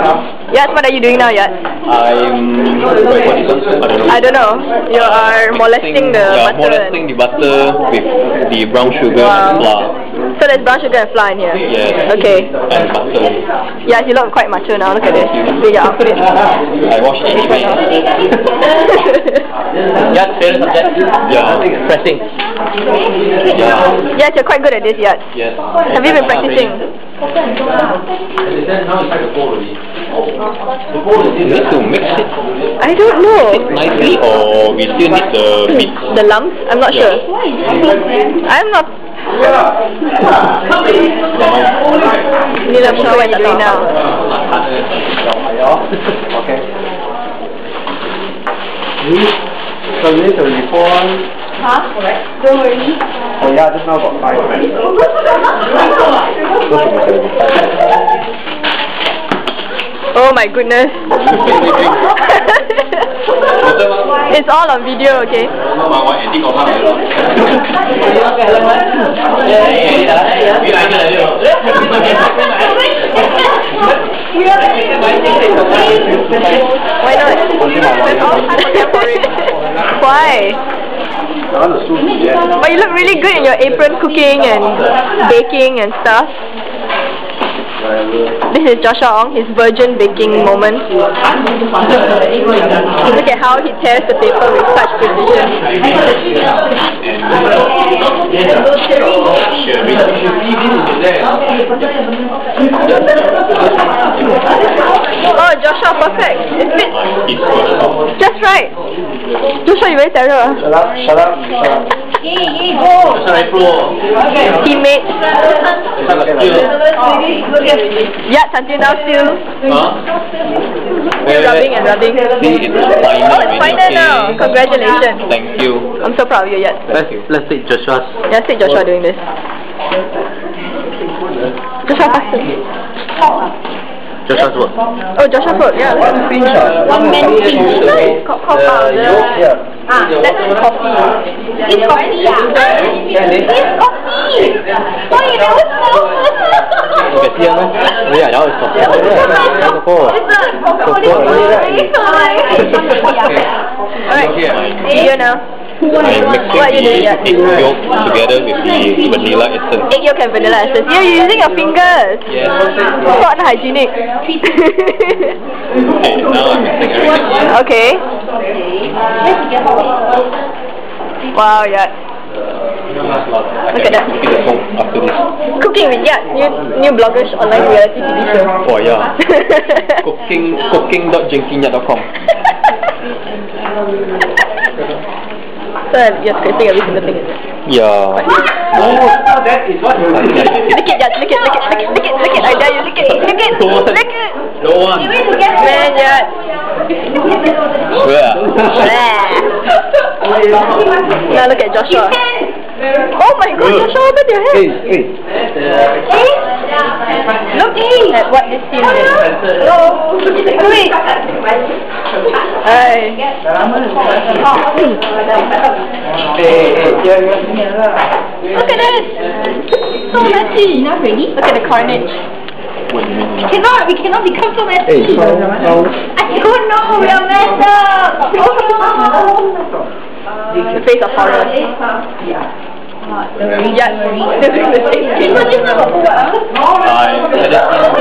Yes, what are you doing now, Yat? I don't know. You are molesting the butter. Molesting the butter with the brown sugar and flour. So there's brown sugar and flour in here? Yes. Okay. And butter. Yes, you look quite macho now. Look at this. See your outfit. I watch anime. Yat, favorite subject? Yeah. Pressing. Yeah. Yes, you're quite good at this, Yat. Yes. Have you been practicing? You need to mix it. I don't know. Nicely, or we still need the meat? The lumps? I'm not sure. I'm not. Ni not sure what you're doing now. Okay. So you need to report. Huh? Don't worry. Oh yeah, just now got 5. Oh my goodness. It's all on video, okay? Why not? Why? But you look really good in your apron cooking and baking and stuff. This is Joshua Ong, his virgin baking moment. Look at how he tears the paper with such precision. Oh, Joshua, perfect. It fits. Just right. Joshua, you very terror. Shut up. Teammates. Yeah, until now still. Still rubbing and rubbing. See, it's final. Oh, it's final now. Congratulations. Thank you. I'm so proud of you, Yat. Let's take Joshua's. Yeah, see Joshua doing this. Joshua faster. Joshua's work. Oh, Joshua's work, yeah. One man pinch. That's coffee. It's coffee, yeah. It's coffee. Why you never tell us? Yeah, that was coffee. Alright, see you now. I'm mixing the egg yolk together with the vanilla essence. Egg yolk and vanilla essence. Yeah, you're using your fingers. Yes. So unhygienic. Okay, now I'm mixing everything. Okay. Wow, yeah. Look at that. Cooking at home after this. Cooking with new bloggers online reality TV show. Oh yeah. Cooking.jenkinya.com. So you're scraping every single thing, is it? Yeah. That is what you Lick it, yeah, lick it. I dare you, lick it. Don't want. Man, yeah. Where? Now look at Joshua. Oh my god, Joshua, open your head. Look at what this scene is. Wait. Hey. Look at this. So messy. Not ready? Look at the carnage. What do you mean? We cannot become so messy. I don't know, we are messed up. The face of horror. Yeah. Yeah, this is the same. I just